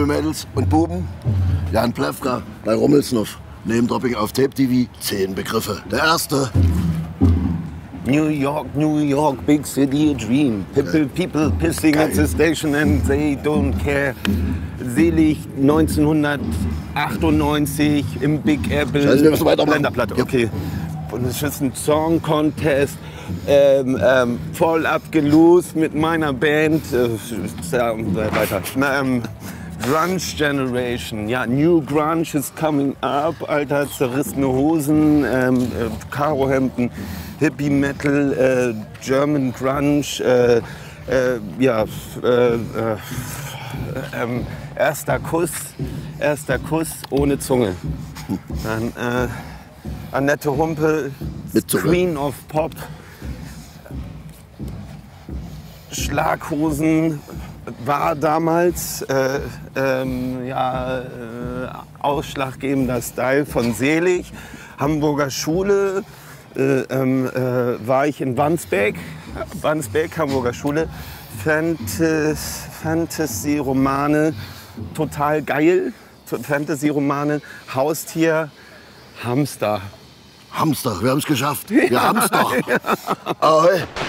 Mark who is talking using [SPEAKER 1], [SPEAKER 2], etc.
[SPEAKER 1] liebe Mädels und Buben, Jan Plewka bei Rummelsnuff. Name-Dropping auf Tape TV, 10 Begriffe. Der erste.
[SPEAKER 2] New York, big city, a dream. People pissing at the station and they don't care. Selig 1998 im Big Apple.
[SPEAKER 1] Also, wir müssen weitermachen.
[SPEAKER 2] Länderplatte, okay. Und es ist ein Song Contest. Voll abgelost mit meiner Band. Weiter. Grunge Generation, ja, New Grunge is coming up, Alter, zerrissene Hosen, Karohemden, Hippie Metal, German Grunge, erster Kuss ohne Zunge. Dann Annette Humpe, Queen of Pop, Schlaghosen. War damals ausschlaggebender Style von Selig. Hamburger Schule war ich in Wandsbek, Hamburger Schule. Fantasy-Romane, total geil. Fantasy-Romane, Haustier, Hamster.
[SPEAKER 1] Hamster, wir haben es geschafft. Wir haben es doch. Ahoi.